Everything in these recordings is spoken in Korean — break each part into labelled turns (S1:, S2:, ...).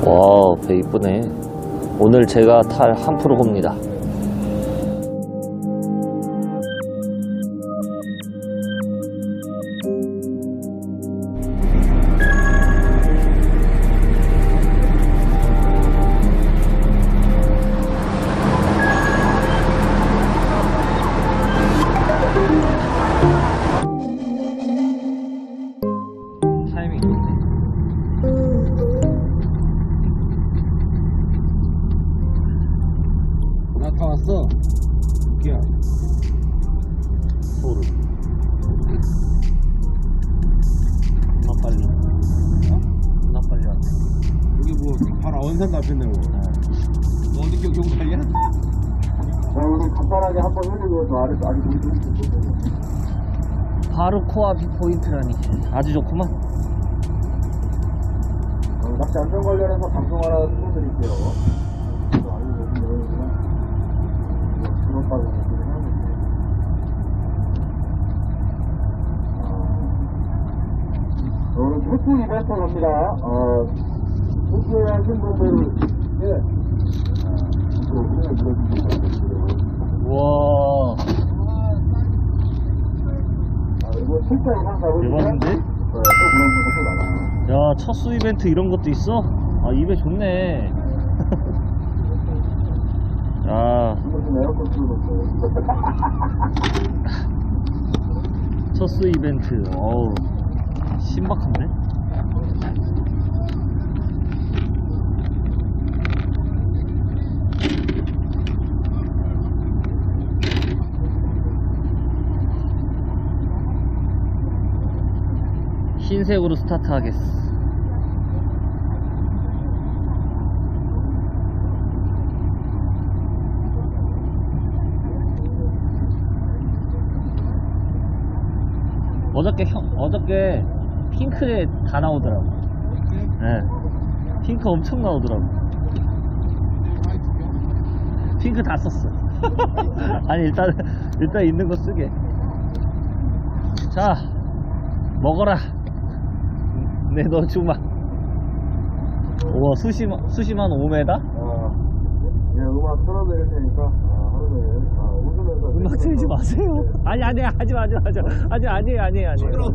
S1: 와, 배 이쁘네. 오늘 제가 탈 한프로입니다. 타이밍 좋네.
S2: 나 다 왔어. 웃기야.
S1: 소름. 겁나 빨리.
S2: 어?
S1: 겁나 빨리 왔네.
S2: 여기 뭐 바로 원산 앞에네 뭐. 너 어디 경찰이야?
S3: 자, 우리 간단하게 한번 흘리고 저 아래 아직 우리 좀
S1: 바로 코앞이 포인트라니 아주 좋구만.
S3: 낚시 안전 관련해서 방송 하나 틀어드릴게요. 이거 알려주시면 그것까지 얘기를 해야 되는데. 오늘 횟수 이벤트 갑니다. 횟수에 하신 분들, 앞으로 힘을 밀어주시기 바랍니다.
S1: 우와,
S3: 이거 실제 영상 잡으시면
S1: 대박인데?
S3: 또 그런 것도 많아요.
S1: 야, 첫 수 이벤트 이런 것도 있어? 아, 입에 좋네. 야,
S3: 이거 좀 에어컨 틀어놓고.
S1: 첫 수 이벤트. 어우, 신박한데? 흰색으로 스타트 하겠어. 어저께 핑크에 다 나오더라고. 예. 네. 핑크 엄청 나오더라고. 핑크 다 썼어. 아니, 일단 있는 거 쓰게. 자, 먹어라. 네, 너 주마. 우와, 수심한 5m?
S3: 예, 음악 틀어드릴 테니까, 하루 종일, 웃으면서.
S1: 음악 틀지 마세요. 아니, 하지 마. 아니에요.
S3: 아니에요.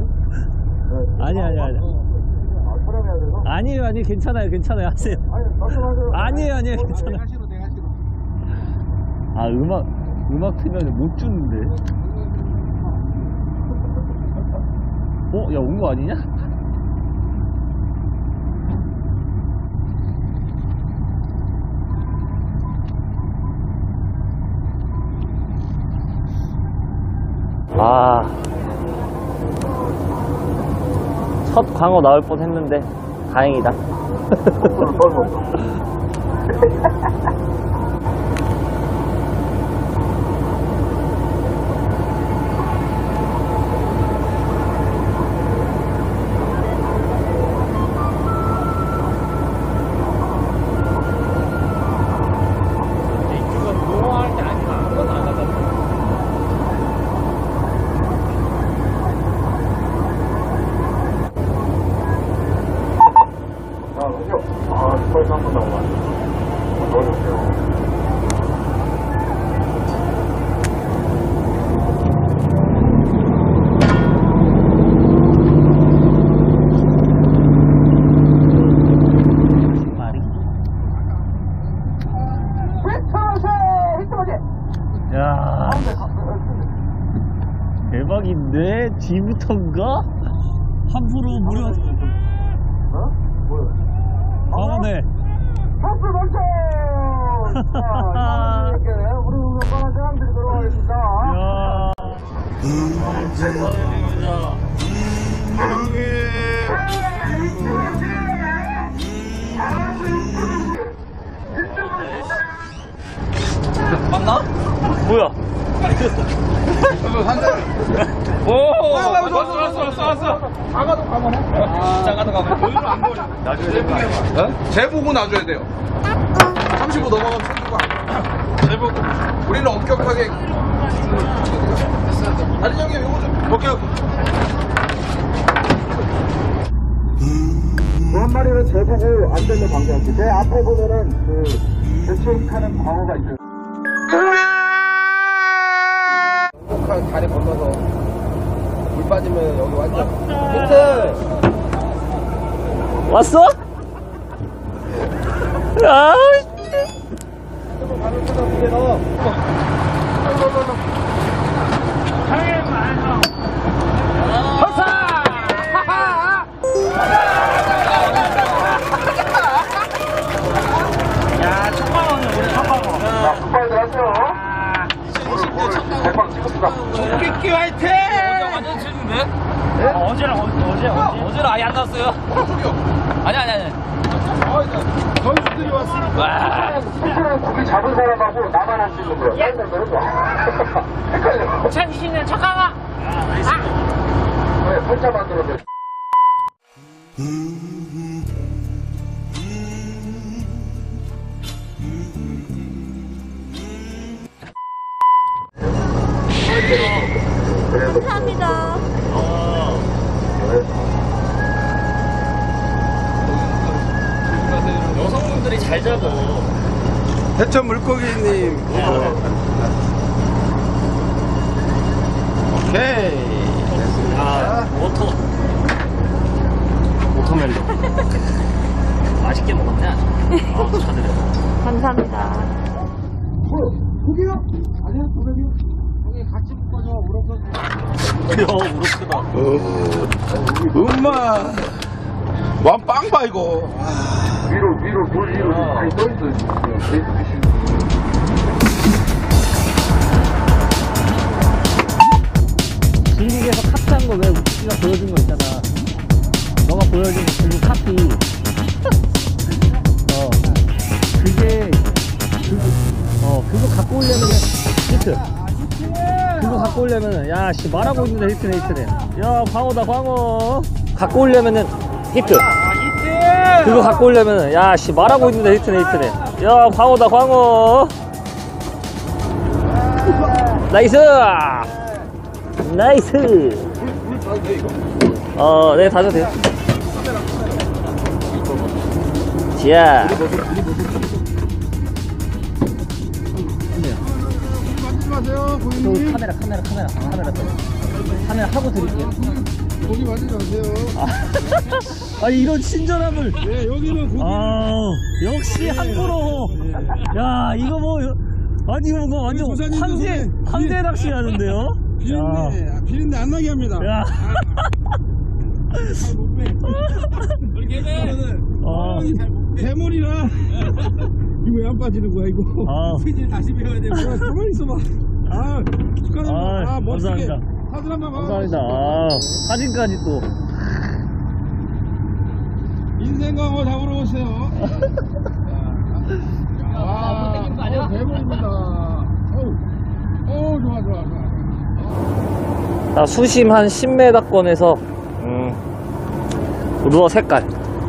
S3: 촬영해야 돼서?
S1: 아니에요. 괜찮아요. 하세요.
S3: 아니, 말씀하세요.
S1: 아니에요.
S2: 내가
S1: 괜찮아요.
S2: 싫어.
S1: 아, 음악 틀면 못 주는데. 야, 온 거 아니냐? 아, 첫 광어 나올 뻔 했는데 다행이다.
S3: 스파이스 한번 나오면 넣어줄게요.
S1: 야, 대박인데? 지부터인가? 한프로 무료.
S3: 어? 뭐야?
S1: 광어네.
S3: 박수 당첨! 자, 이렇게 우리 오늘 빠른 사람들이 들어가겠습니다.
S1: 야, 대박입니다. 맞나? 뭐야?
S2: 왔어. 작아도 가만해. 작아도 가만해. 오히려 안 버려.
S4: 놔줘야 되는 거 아니야?
S2: 재보고 놔줘야 돼요. 35 넘어가면 생기고 재보고. 우리는 엄격하게. 다리 형님, 요거 좀. 오케이.
S3: 한 마리는 재보고 안 되면 방생할게. 제 앞에 보면은 그 대체하는 광어가 있어요.
S2: 행복한 다리 건너서 물 빠지면 여기 완전 힌트.
S1: 왔어? 아,
S2: 바로 뜯어 물에 넣어.
S1: 야, 첫 방어네, 우리 첫 방어.
S3: 자, 끝까지 하세요. 대박 찍었다.
S2: 조끼끼 화이팅! 어제 완전 재밌는데?
S1: 어제는 아예 안 났어요. 아니.
S2: 선수들이 왔으니까.
S3: 스스로 고기 잡은 사람하고 나만 할 수 있는 거야. 예? 헷갈려.
S4: 2020년 첫 강화.
S3: 네, 팔자 만들어줘.
S4: 감사합니다.
S1: 여성분들이 잘 잡어.
S2: 대천 물고기님. 오케이.
S1: 아, 워터멜론. 맛있게 먹었네, 아주. 아, 축하드려요.
S4: 감사합니다.
S3: 고기요? 아니야, 고기요. 고기 같이 묶어줘, 우럭.
S1: 야, 우럭크다.
S2: 엄마. 완 빵봐 이거.
S3: 위로, 물 위로 많이 떠있어.
S1: 중국에서 카피한 거 왜 우치가 보여준 거 있잖아. 너가 보여준 중국 카피. 그거 갖고 오려면 히트. 그거 갖고 오려면은, 야, 씨, 말하고 있는데 히트네, 히트네. 야, 광어다, 광어. 갖고 오려면은 히트. 그거 갖고 오려면은, 야, 씨, 말하고 있는데 히트네, 히트네. 야, 광어다, 광어. 나이스! 나이스! 네, 다 줘도 돼요. 자.
S2: 마세요, 고객님.
S1: 카메라 하고 드릴게요.
S2: 고기 만지지 마세요.
S1: 아니, 이런 친절함을.
S2: 네, 여기는 고기.
S1: 역시 한프로. 야, 이거 뭐, 아니, 이거 뭐 완전 황제 낚시 하는데요?
S2: 비린내 안 나게 합니다.
S1: 야.
S2: 대물이라. 이거 왜 안 빠지는 거야, 이거? 피질 다시 배워야 돼. 가만히 있어봐. 축하드립니다. 멋지게.
S1: 감사합니다.
S2: 사진 한번 봐.
S1: 감사합니다. 사진까지 또.
S2: 인생광어 잡으러 오세요. 대물입니다. 좋아.
S1: 나 수심 한 10m권에서, 루어 색깔.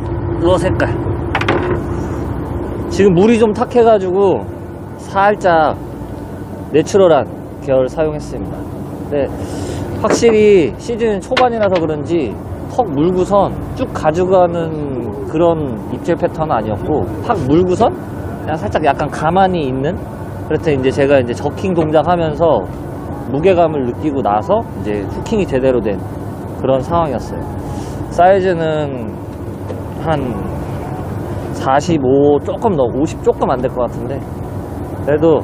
S1: 지금 물이 좀 탁해가지고 살짝 내추럴한 계열 사용했습니다. 근데 확실히 시즌 초반이라서 그런지 턱 물고선 쭉 가져가는 그런 입질 패턴은 아니었고, 탁 물고선 그냥 살짝 약간 가만히 있는. 그랬더니 이제 제가 이제 저킹 동작하면서 무게감을 느끼고 나서 이제 후킹이 제대로 된 그런 상황이었어요. 사이즈는 한 45 조금 더 50 조금 안 될 것 같은데, 그래도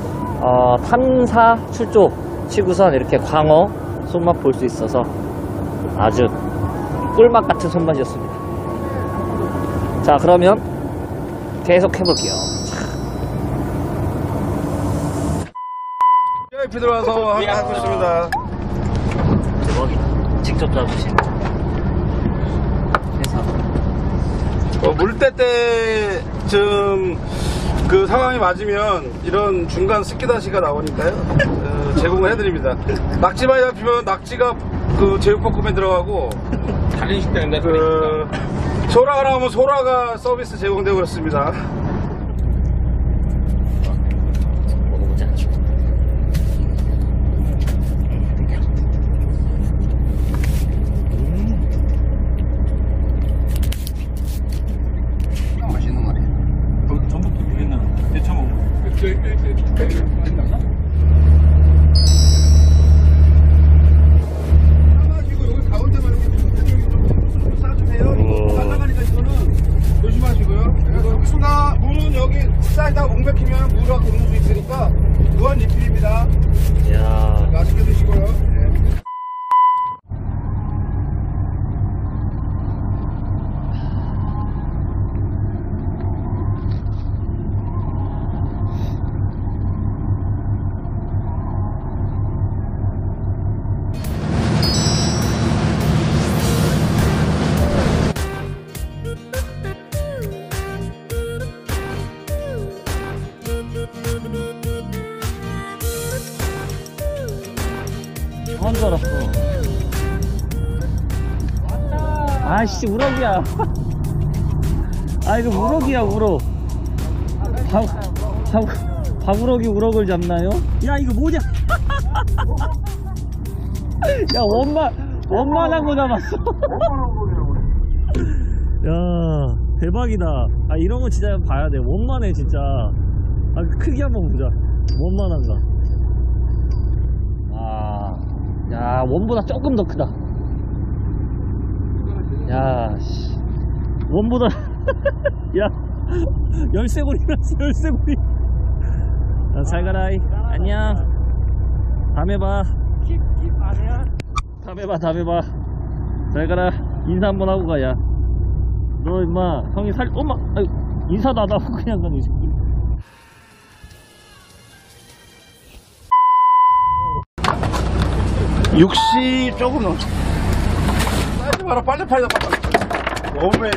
S1: 탐사 출조 치고선 이렇게 광어 손맛 볼 수 있어서 아주 꿀맛 같은 손맛이었습니다. 자, 그러면 계속 해볼게요.
S2: VIP 들어와서 하고 있습니다.
S1: 대박이다. 직접 잡으신 회사.
S2: 물때 때쯤 그 상황이 맞으면 이런 중간 스키다시가 나오니까요. 제공을 해드립니다. 낙지 많이 잡히면 낙지가 그 제육볶음에 들어가고,
S5: 다른 식당인데
S2: 그 소라가 나오면 소라가 서비스 제공되고 그렇습니다.
S1: 먹어보자. 한 줄 알았어. 아씨, 우럭이야. 아, 이거 우럭이야, 우럭. 바구럭이 우럭을 잡나요? 야, 이거 뭐냐? 야, 원만한 거 잡았어. 야, 대박이다. 아, 이런 거 진짜 봐야 돼. 원만해, 진짜. 아, 크기 한번 보자. 원만한가. 아, 야, 원보다 조금 더 크다. 야, 씨. 원보다, 야, 열쇠고리 났어, 열쇠고리. 야, 잘 가라이. 안녕. 다음에 봐. 다음에 봐, 다음에 봐. 잘 가라. 인사 한번 하고 가, 야. 너 임마, 형이 엄마, 아유, 인사도 안 하고 그냥 가네, 이 새끼.
S2: 육시 조금 넘. 사이즈 봐라, 빨리 팔자, 빨리. 오메.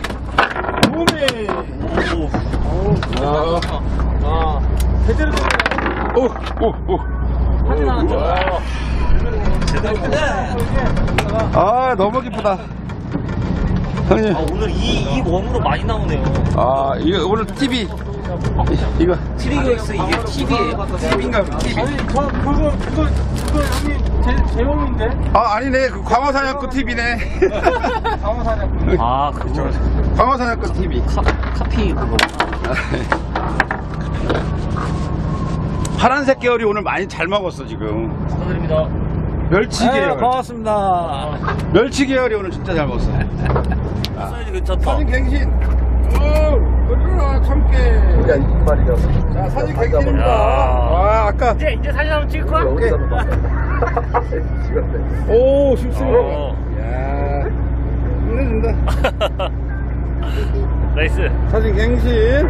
S1: 아, 제대로 된
S2: 오.
S1: 사진 하나 찍어.
S2: 아, 너무 기쁘다. 형님.
S1: 아, 오늘 이 웜으로 많이 나오네요.
S2: 아, 이거 오늘 TV. 이거.
S1: 트리거 X 이게 TV예요?
S2: TV인가? TV.
S3: 아니, 그거 형님 제 몸인데?
S2: 아, 아니네. 그 광어사냥꾼 TV네.
S3: 강화사냥.
S1: 아, 그거.
S2: 광어사냥꾼 TV.
S1: 카피 그거.
S2: 파란색 계열이 오늘 많이 잘 먹었어, 지금.
S1: 축하드립니다.
S2: 멸치 계열.
S1: 반갑습니다.
S2: 멸치 계열이 오늘 진짜 잘 먹었어.
S1: 사이즈 괜찮다.
S2: 사진 갱신. 그러나 참깨.
S3: 야, 이빨이야.
S2: 자, 사진 갱신입니다.
S1: 야.
S2: 와, 아까.
S1: 이제 사진 한번 찍을 거야?
S2: 오케이.
S3: 지갑대.
S2: 오, 싱싱해.
S1: 어.
S2: 야, 힘내준다.
S1: 나이스.
S2: 사진 갱신.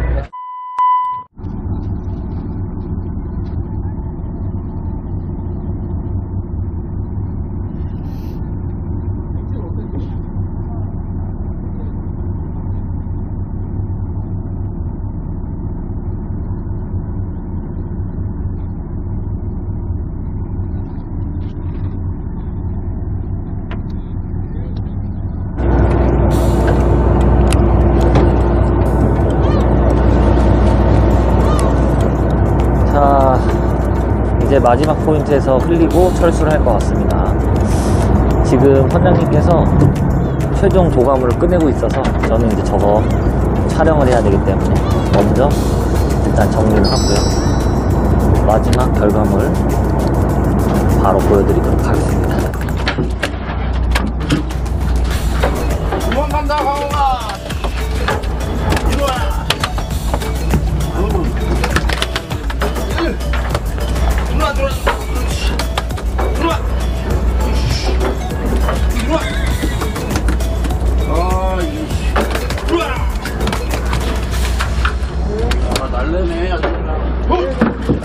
S1: 자, 이제 마지막 포인트에서 흘리고 철수를 할 것 같습니다. 지금 선장님께서 최종 조감을 끝내고 있어서 저는 이제 저거 촬영을 해야 되기 때문에 먼저 일단 정리를 하고요. 마지막 결과물 바로 보여드리도록 하겠습니다.
S2: 도망간다, 강호가. 이리 와. 들어와. 들어와. 들어와. 아, 이씨. 들어와. 아, 날래네, 아주 그냥.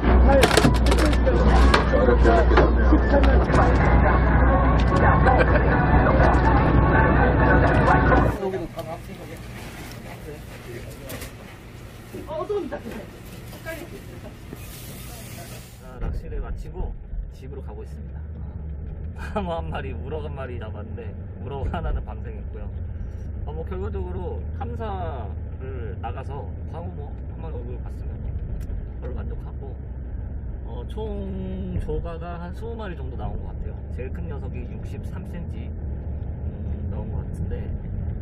S1: 자, 낚시를 마치고 집으로 가고 있습니다. 광어 한 마리, 우럭 한 마리 잡았는데 우럭 하나는 방생했고요. 뭐 결과적으로 탐사를 나가서 광어 한 마리 얼굴 봤으면 별로 만족하고 총 조가가 한 20마리 정도 나온 것 같아요. 제일 큰 녀석이 63cm 나온 것 같은데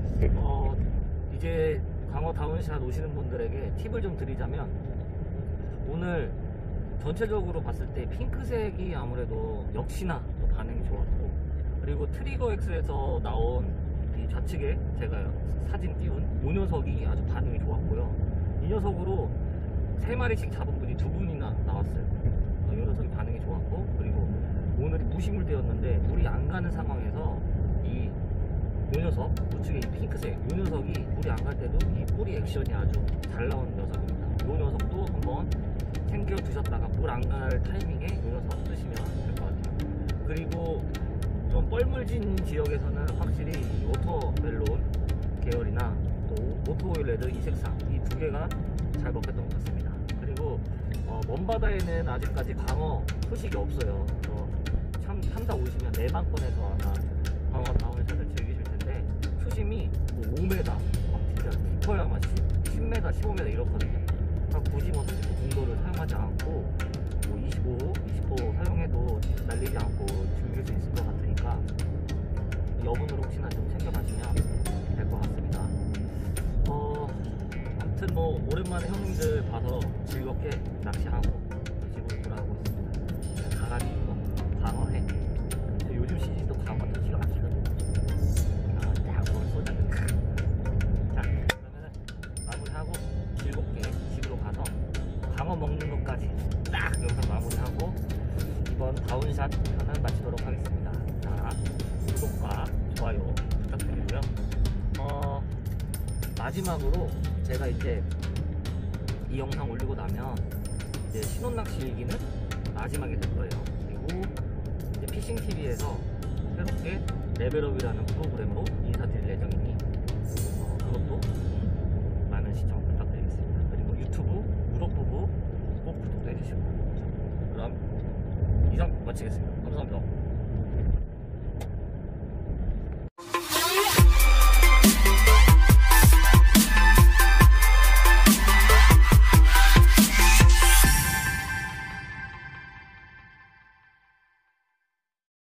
S1: 이제 광어 다운샷 오시는 분들에게 팁을 좀 드리자면, 오늘 전체적으로 봤을 때 핑크색이 아무래도 역시나 반응이 좋았고, 그리고 트리거 X에서 나온 이 좌측에 제가 사진 띄운 이 녀석이 아주 반응이 좋았고요. 이 녀석으로 3마리씩 잡은 분이 2분이나 나왔어요. 이 녀석이 반응이 좋았고, 그리고 오늘이 무시물 되었는데 물이 안 가는 상황에서 이 녀석, 우측에 이 핑크색 이 녀석이 물이 안 갈 때도 이 뿌리 액션이 아주 잘 나오는 녀석입니다. 이 녀석도 한번 챙겨 두셨다가 물 안 갈 타이밍에 이 녀석 쓰시면 될 것 같아요. 그리고 좀 뻘물진 지역에서는 확실히 이 워터멜론 계열이나 또 오토오일 레드 이 색상 이 두 개가 잘 먹혔던 것 같습니다. 그리고 먼 바다에는 아직까지 광어 소식이 없어요. 참 3사 오시면 내방권에서 아마 광어 다운샷을 즐기실 텐데 수심이 뭐 5m, 진짜 깊어야 아마 10m, 15m 이렇거든요. 그러니까 굳이 뭐 30호 공도를 사용하지 않고 뭐 25, 20호 사용해도 날리지 않고 즐길 수 있을 것 같으니까 여분으로 혹시나 좀 챙겨가시면 될 것 같습니다. 아무튼 뭐 오랜만에 형님들 봐서 즐겁게 낚시하고 집으로 돌아가고 있습니다. 가가지고 광어해. 요즘 시즌도 광어 더 기가 막히거든요. 딱 쏘자. 자, 그러면은 마무리하고 즐겁게 집으로 가서 광어 먹는 것까지 딱 영상 마무리하고 이번 다운샷 편은 마치도록 하겠습니다. 자, 구독과 좋아요 부탁드리고요. 마지막으로 제가 이제 이 영상 올리고 나면 이제 신혼낚시기는 마지막이 될 거예요. 그리고 이제 피싱TV에서 새롭게 레벨업이라는 프로그램으로 인사드릴 예정이니 그것도 많은 시청 부탁드리겠습니다. 그리고 유튜브 무럭부부 꼭 구독도 해주시고. 그럼 이상 마치겠습니다. 감사합니다.